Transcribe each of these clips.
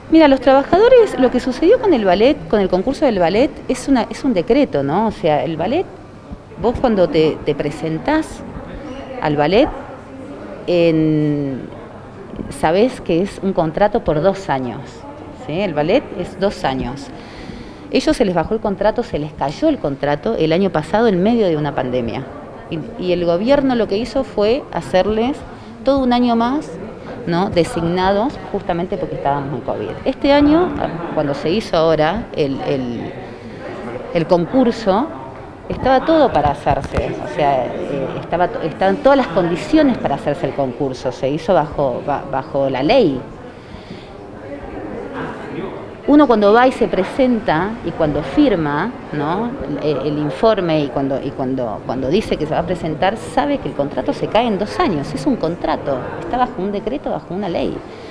Mira, los trabajadores, lo que sucedió con el ballet, con el concurso del ballet, es un decreto, ¿no? O sea, el ballet, vos cuando te presentás al ballet, sabés que es un contrato por 2 años, ¿sí? El ballet es 2 años. Ellos se les bajó el contrato, se les cayó el contrato el año pasado en medio de una pandemia. Y el gobierno lo que hizo fue hacerles todo un año más, ¿no?, designados justamente porque estábamos en COVID. Este año, cuando se hizo ahora el concurso, estaba todo para hacerse, o sea, estaban todas las condiciones para hacerse el concurso, se hizo bajo la ley. Uno cuando va y se presenta y cuando firma, ¿no?, el informe y cuando dice que se va a presentar, sabe que el contrato se cae en 2 años, es un contrato, está bajo un decreto, bajo una ley.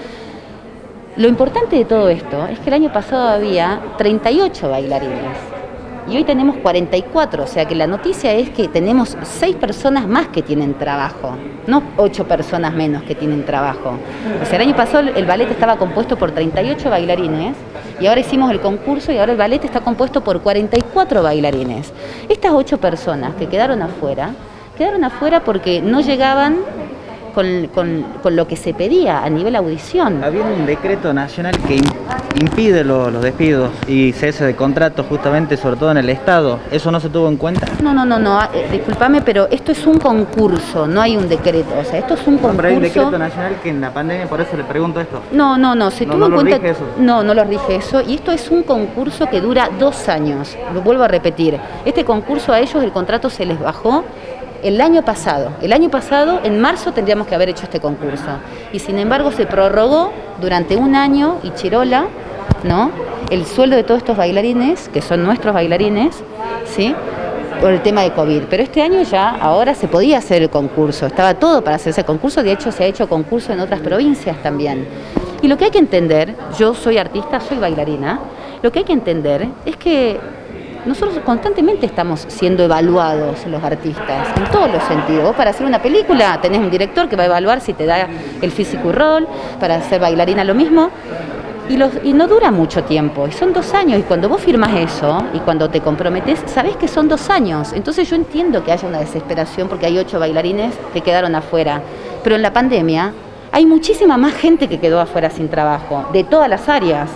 Lo importante de todo esto es que el año pasado había 38 bailarines y hoy tenemos 44, o sea que la noticia es que tenemos 6 personas más que tienen trabajo, no 8 personas menos que tienen trabajo. O sea, el año pasado el ballet estaba compuesto por 38 bailarines y ahora hicimos el concurso y ahora el ballet está compuesto por 44 bailarines. Estas 8 personas que quedaron afuera porque no llegaban con lo que se pedía a nivel audición. Había un decreto nacional que impide los despidos y cese de contratos justamente, sobre todo en el Estado. ¿Eso no se tuvo en cuenta? No, discúlpame, pero esto es un concurso, no hay un decreto. O sea, esto es un concurso. Pero hay un decreto nacional que en la pandemia, por eso le pregunto esto. Se tuvo en cuenta. Rige eso. No lo rige eso. Y esto es un concurso que dura 2 años. Lo vuelvo a repetir. Este concurso a ellos el contrato se les bajó el año pasado. El año pasado, en marzo, tendríamos que haber hecho este concurso. Y sin embargo se prorrogó durante 1 año y chirola, ¿no?, el sueldo de todos estos bailarines, que son nuestros bailarines, ¿sí?, por el tema de COVID. Pero este año ahora se podía hacer el concurso, estaba todo para hacerse el concurso, de hecho se ha hecho concurso en otras provincias también. Y lo que hay que entender, yo soy artista, soy bailarina, lo que hay que entender es que nosotros constantemente estamos siendo evaluados los artistas, en todos los sentidos. Vos para hacer una película tenés un director que va a evaluar si te da el físico y rol, para ser bailarina lo mismo, y no dura mucho tiempo, y son 2 años, y cuando vos firmas eso, y cuando te comprometés, sabés que son 2 años. Entonces yo entiendo que haya una desesperación porque hay 8 bailarines que quedaron afuera, pero en la pandemia hay muchísima más gente que quedó afuera sin trabajo, de todas las áreas,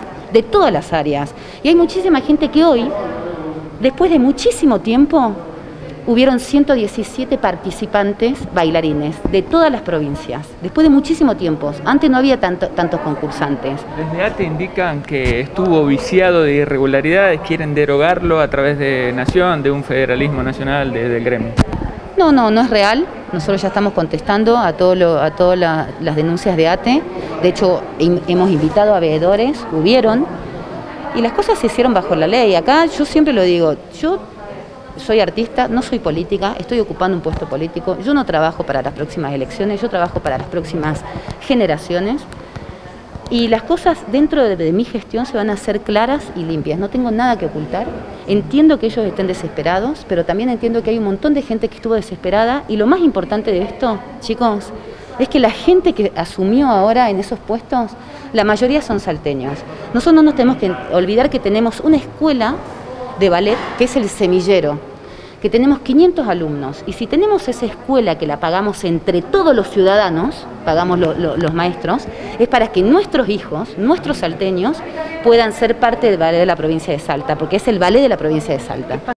y hay muchísima gente que hoy, después de muchísimo tiempo, hubieron 117 participantes bailarines de todas las provincias, después de muchísimo tiempo. Antes no había tantos concursantes. Desde ATE indican que estuvo viciado de irregularidades, quieren derogarlo a través de Nación, de un federalismo nacional del gremio. No es real. Nosotros ya estamos contestando a todas las denuncias de ATE. De hecho, hemos invitado a veedores, hubieron, y las cosas se hicieron bajo la ley. Acá yo siempre lo digo, yo soy artista, no soy política, estoy ocupando un puesto político, yo no trabajo para las próximas elecciones, yo trabajo para las próximas generaciones, y las cosas dentro de mi gestión se van a hacer claras y limpias, no tengo nada que ocultar. Entiendo que ellos estén desesperados, pero también entiendo que hay un montón de gente que estuvo desesperada, y lo más importante de esto, chicos, es que la gente que asumió ahora en esos puestos, la mayoría son salteños. Nosotros no nos tenemos que olvidar que tenemos una escuela de ballet que es el Semillero, que tenemos 500 alumnos, y si tenemos esa escuela que la pagamos entre todos los ciudadanos, pagamos los maestros, es para que nuestros hijos, nuestros salteños, puedan ser parte del ballet de la provincia de Salta, porque es el ballet de la provincia de Salta.